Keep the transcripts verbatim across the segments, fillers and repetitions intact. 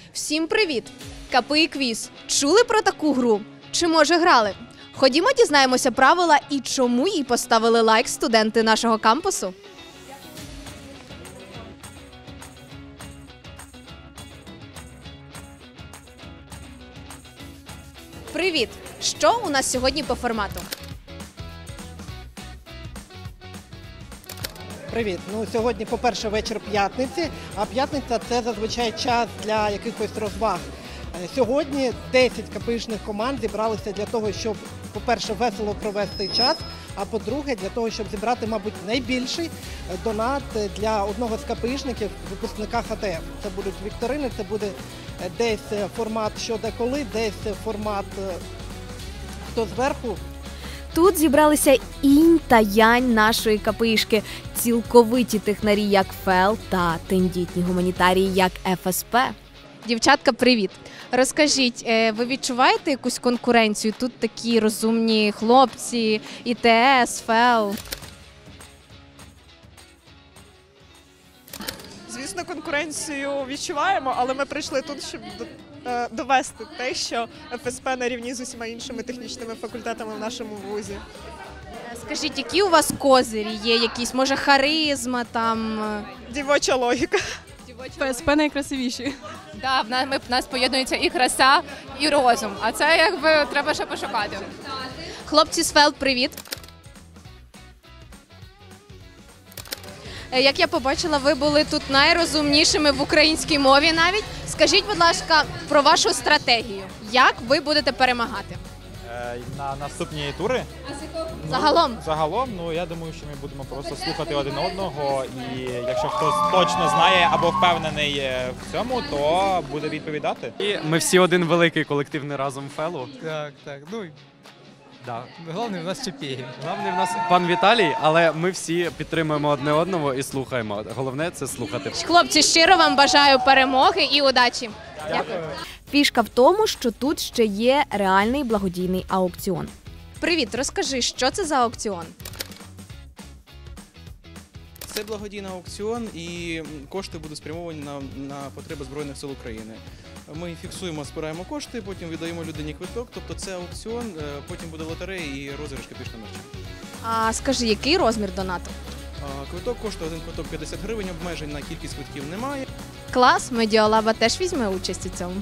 Всім привіт! КПІ Квіз. Чули про таку гру? Чи може грали? Ходімо дізнаємося правила і чому їй поставили лайк студенти нашого кампусу. Привіт! Що у нас сьогодні по формату? Привіт. Ну, сьогодні, по-перше, вечір п'ятниці, а п'ятниця – це зазвичай час для якихось розваг. Е, Сьогодні десять КПІшних команд зібралися для того, щоб, по-перше, весело провести час, а по-друге, для того, щоб зібрати, мабуть, найбільший е, донат для одного з КПІшників, випускника ХТФ. Це будуть вікторини, це буде е, десь е, формат «Що, де, коли», десь е, формат е, «Хто зверху». Тут зібралися інь та янь нашої КПІшки, цілковиті технарі як ФЕЛ та тендітні гуманітарії як ФСП. Дівчатка, привіт! Розкажіть, ви відчуваєте якусь конкуренцію? Тут такі розумні хлопці, ІТС, ФЕЛ. Звісно, конкуренцію відчуваємо, але ми прийшли тут, щоб довести те, що ФСП на рівні з усіма іншими технічними факультетами в нашому вузі. Скажіть, які у вас козирі є? Якісь, може, харизма там? Дівоча логіка. ФСП найкрасивіші. Да, в нас, ми, в нас поєднується і краса, і розум. А це якби треба ще пошукати. Хлопці з ФЕЛ, привіт! Як я побачила, ви були тут найрозумнішими в українській мові навіть. Скажіть, будь ласка, про вашу стратегію. Як ви будете перемагати? На наступні тури? Загалом? Ну, загалом, ну я думаю, що ми будемо просто слухати один одного, і якщо хтось точно знає або впевнений в цьому, то буде відповідати. І ми всі один великий колективний разом ФЕЛу. Так, так, ну, Да. головне в нас Чепєгін. Головний в нас пан Віталій, але ми всі підтримуємо одне одного і слухаємо. Головне – це слухати. Хлопці, щиро вам бажаю перемоги і удачі. Дякую. Фішка в тому, що тут ще є реальний благодійний аукціон. Привіт, розкажи, що це за аукціон? Це благодійний аукціон, і кошти будуть спрямовані на, на потреби Збройних сил України. Ми фіксуємо, збираємо кошти, потім віддаємо людині квиток, тобто це аукціон, потім буде лотерея і розіграш копійчного мерча. А скажи, який розмір донату? Квиток коштує один квиток п'ятдесят гривень, обмежень на кількість квитків немає. Клас, Медіалаба теж візьме участь у цьому.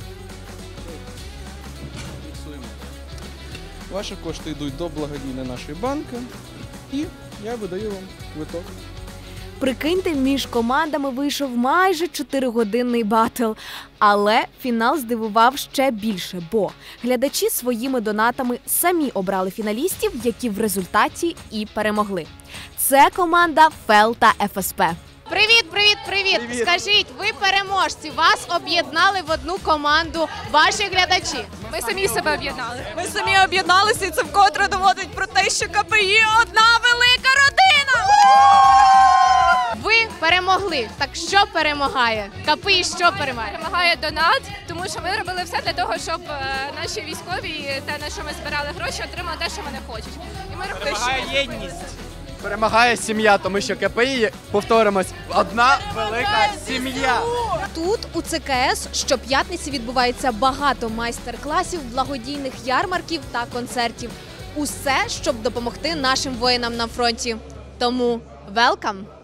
Фіксуємо. Ваші кошти йдуть до благодійної нашої банки, і я видаю вам квиток. Прикиньте, між командами вийшов майже чотиригодинний батл. Але фінал здивував ще більше, бо глядачі своїми донатами самі обрали фіналістів, які в результаті і перемогли. Це команда ФЕЛ та ФСП. Привіт, привіт, привіт! Привіт. Скажіть, ви переможці, вас об'єднали в одну команду ваші глядачі. Ми самі себе об'єднали. Ми самі об'єдналися, і це вкотре доводить про те, що КПІ – одна велика родина! Ви перемогли. Так що перемагає? КПІ що перемагає? Перемагає донат, тому що ми робили все для того, щоб наші військові, і те, на що ми збирали гроші, отримали те, що вони хочуть. І ми робили Перемагає єдність. Перемагає сім'я, тому що КПІ, повторимось, одна велика сім'я. Тут у ЦКС щоп'ятниці відбувається багато майстер-класів, благодійних ярмарків та концертів. Усе, щоб допомогти нашим воїнам на фронті. Тому welcome!